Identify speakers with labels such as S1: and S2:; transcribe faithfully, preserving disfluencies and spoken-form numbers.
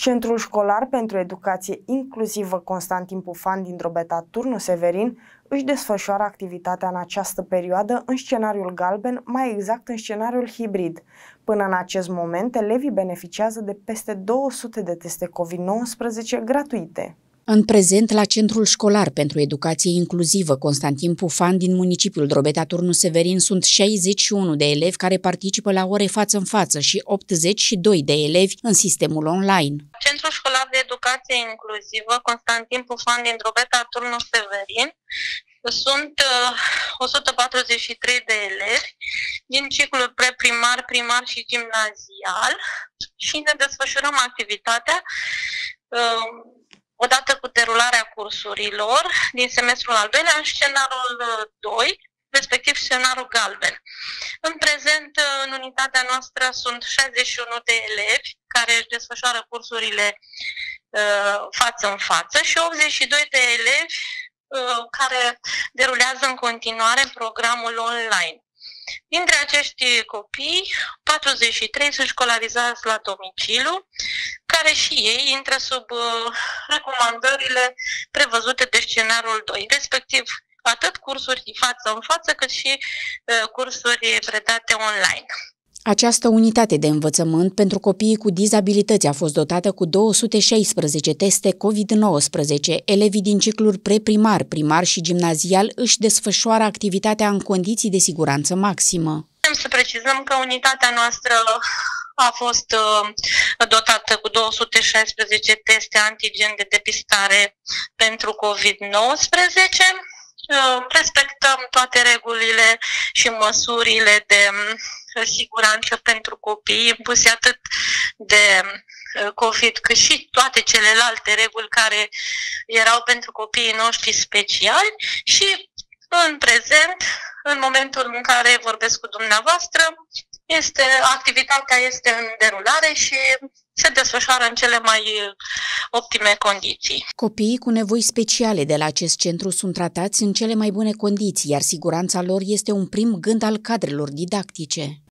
S1: Centrul școlar pentru educație inclusivă Constantin Pufan din Drobeta Turnu Severin își desfășoară activitatea în această perioadă în scenariul galben, mai exact în scenariul hibrid. Până în acest moment, elevii beneficiază de peste două sute de teste COVID nouăsprezece gratuite.
S2: În prezent, la Centrul școlar pentru educație inclusivă Constantin Pufan din municipiul Drobeta Turnu Severin sunt șaizeci și unu de elevi care participă la ore față în față și optzeci și doi de elevi în sistemul online.
S3: Centrul școlar de educație inclusivă Constantin Pufan din Drobeta Turnu Severin sunt uh, o sută patruzeci și trei de elevi din ciclul preprimar, primar și gimnazial și ne desfășurăm activitatea uh, odată cu derularea cursurilor din semestrul al doilea în scenariul doi, respectiv scenariul galben. În prezent, în unitatea noastră sunt șaizeci și unu de elevi care își desfășoară cursurile uh, față în față și optzeci și doi de elevi uh, care derulează în continuare programul online. Dintre acești copii, patruzeci și trei sunt școlarizați la domiciliu, care și ei intră sub uh, recomandările prevăzute de scenariul doi, respectiv atât cursuri față în față, cât și uh, cursuri predate online.
S2: Această unitate de învățământ pentru copiii cu dizabilități a fost dotată cu două sute șaisprezece teste COVID nouăsprezece. Elevii din cicluri preprimar, primar și gimnazial își desfășoară activitatea în condiții de siguranță maximă.
S3: Vrem să precizăm că unitatea noastră a fost uh, dotată cu două sute șaisprezece teste antigen de depistare pentru COVID nouăsprezece. Respectăm toate regulile și măsurile de siguranță pentru copii impuse atât de COVID cât și toate celelalte reguli care erau pentru copiii noștri speciali și în prezent, în momentul în care vorbesc cu dumneavoastră, este, activitatea este în derulare și se desfășoară în cele mai optime condiții.
S2: Copiii cu nevoi speciale de la acest centru sunt tratați în cele mai bune condiții, iar siguranța lor este un prim gând al cadrelor didactice.